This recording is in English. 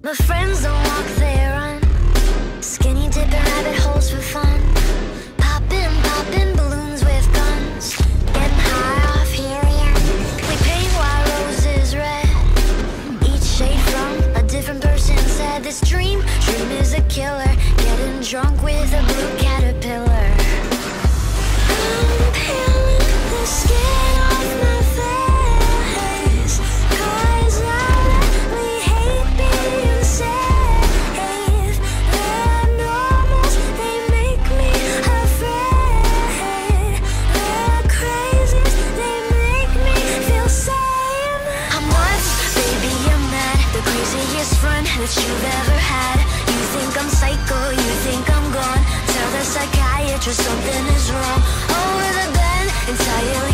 My friends don't walk, they run. Skinny dipping rabbit holes for fun. Popping balloons with guns. Getting high off helium. We paint white roses red. Each shade from a different person said this dream is a killer. Getting drunk with a blue caterpillar. I'm peeling the skin off my face, 'cause I really hate being safe. The normals, they make me afraid. The crazies, they make me feel sane. I'm nuts, baby, I'm mad. The craziest friend that you've ever had. You think I'm psycho, you think I'm gone. Tell the psychiatrist something is wrong. Over the bed, entirely